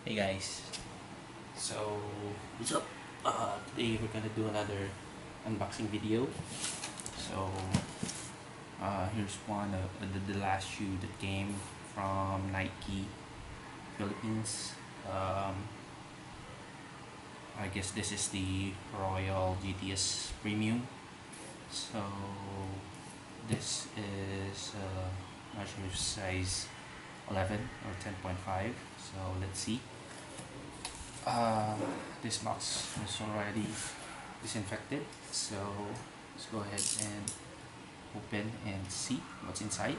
Hey guys, so what's up? Today we're gonna do another unboxing video. So here's one of the last shoe that came from Nike Philippines. I guess this is the Royal GTS Premium. So this is measure size 11 or 10.5. So let's see. This box is already disinfected, so let's go ahead and open and see what's inside.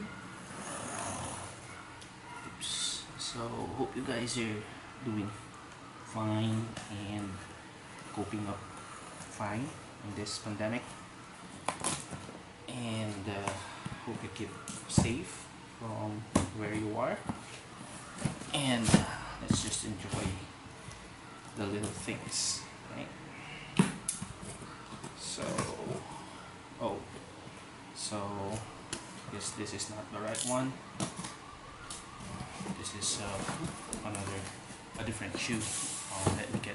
Oops. So hope you guys are doing fine and coping up fine in this pandemic, and hope you keep safe from where you are, and let's just enjoy the little things, right? So I guess this is not the right one. This is a different shoe. Let me get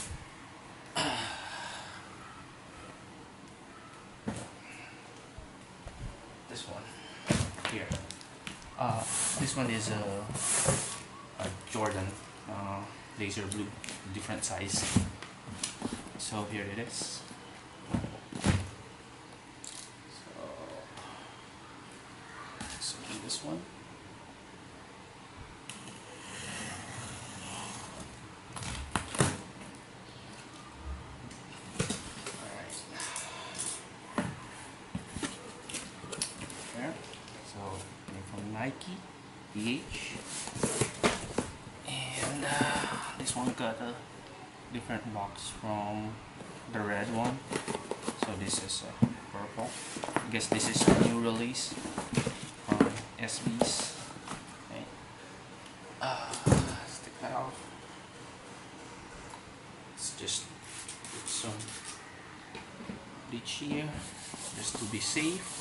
this one here. This one is a Jordan laser blue, different size. So here it is. So this one. Alright. There. So from Nike, DH. And this one got a different box from the red one. So this is purple. I guess this is a new release from SBs. Okay. Let's take that off. Let's just put some bleach here just to be safe.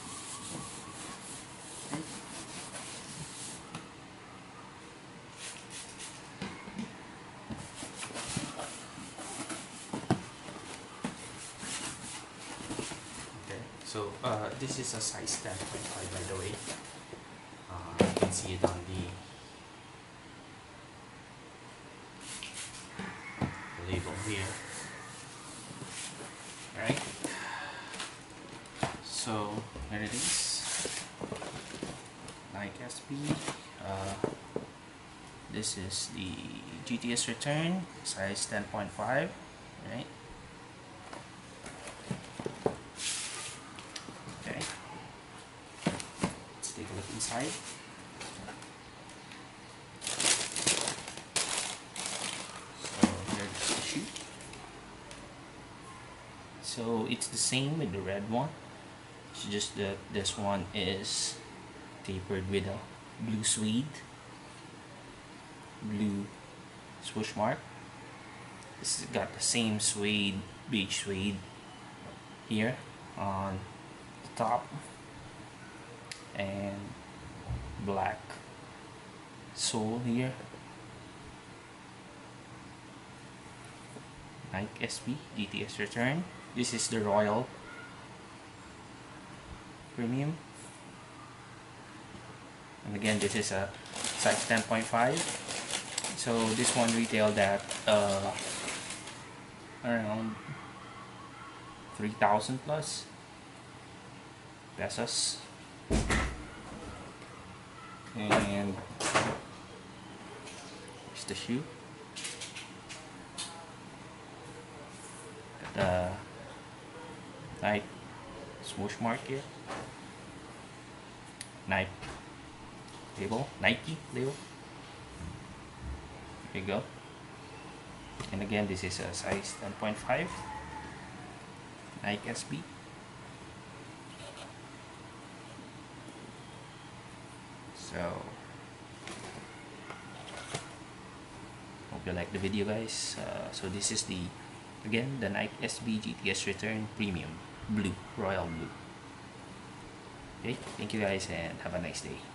So this is a size 10.5, by the way. You can see it on the label here. Alright. So here it is. Nike SB. This is the GTS Return, size 10.5. Right. Take a look inside. So here's the shoe. So it's the same with the red one. It's just that this one is tapered with a blue suede, blue swoosh mark. This has got the same suede, beige suede here on the top, and black sole here. Nike SB GTS Return. This is the Royal Premium, and again this is a size 10.5. so this one retailed at around 3,000 plus pesos. And here's the shoe. Got the Nike swoosh mark here. Nike label. There you go. And again, this is a size 10.5 Nike SB. So hope you like the video, guys. So this is the Nike SB GTS Return Premium Blue, Royal Blue. Okay, thank you guys and have a nice day.